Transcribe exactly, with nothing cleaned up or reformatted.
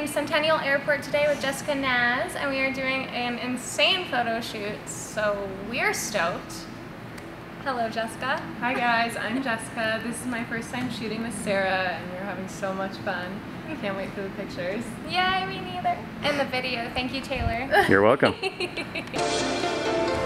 in Centennial Airport today with Jessica Naz, and we are doing an insane photo shoot, so we're stoked. Hello, Jessica. Hi guys, I'm Jessica. This is my first time shooting with Sara, and we're having so much fun. Can't wait for the pictures. Yeah, me neither. And the video. Thank you, Taylor. You're welcome.